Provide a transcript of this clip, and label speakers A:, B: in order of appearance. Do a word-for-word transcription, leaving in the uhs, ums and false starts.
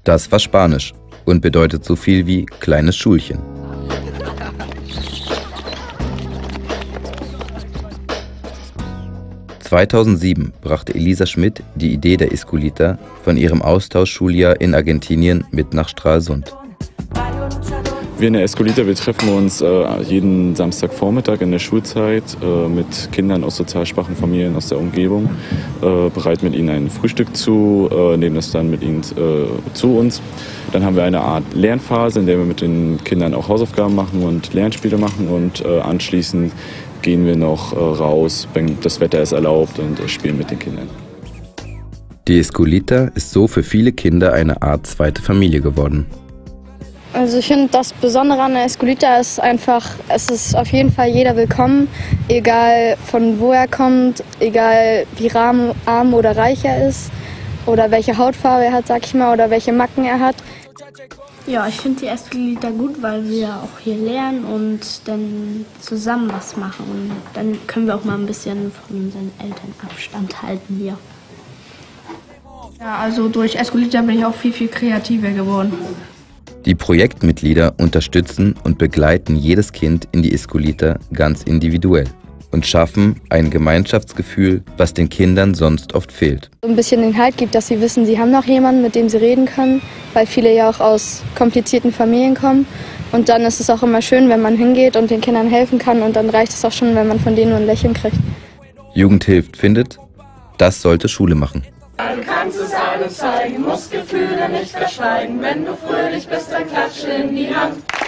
A: Das war Spanisch und bedeutet so viel wie kleines Schulchen. zweitausendsieben brachte Elisa Schmidt die Idee der Escuelita von ihrem Austauschschuljahr in Argentinien mit nach Stralsund.
B: Wir in der Escuelita, wir treffen uns äh, jeden Samstagvormittag in der Schulzeit äh, mit Kindern aus sozial schwachen Familien aus der Umgebung, äh, bereiten mit ihnen ein Frühstück zu, äh, nehmen das dann mit ihnen äh, zu uns. Dann haben wir eine Art Lernphase, in der wir mit den Kindern auch Hausaufgaben machen und Lernspiele machen und äh, anschließend gehen wir noch äh, raus, wenn das Wetter es erlaubt, und äh, spielen mit den Kindern.
A: Die Escuelita ist so für viele Kinder eine Art zweite Familie geworden.
C: Also ich finde, das Besondere an der Escuelita ist einfach, es ist auf jeden Fall jeder willkommen, egal von wo er kommt, egal wie arm, arm oder reich er ist oder welche Hautfarbe er hat, sag ich mal, oder welche Macken er hat.
D: Ja, ich finde die Escuelita gut, weil wir auch hier lernen und dann zusammen was machen. Und dann können wir auch mal ein bisschen von unseren Eltern Abstand halten hier.
E: Ja, also durch Escuelita bin ich auch viel, viel kreativer geworden.
A: Die Projektmitglieder unterstützen und begleiten jedes Kind in die Escuelita ganz individuell und schaffen ein Gemeinschaftsgefühl, was den Kindern sonst oft fehlt.
C: Ein bisschen den Halt gibt, dass sie wissen, sie haben noch jemanden, mit dem sie reden können, weil viele ja auch aus komplizierten Familien kommen. Und dann ist es auch immer schön, wenn man hingeht und den Kindern helfen kann, und dann reicht es auch schon, wenn man von denen nur ein Lächeln kriegt.
A: Jugend hilft findet, das sollte Schule machen.
F: Du kannst es allen zeigen, musst Gefühle nicht verschweigen. Wenn du fröhlich bist, dann klatsche in die Hand.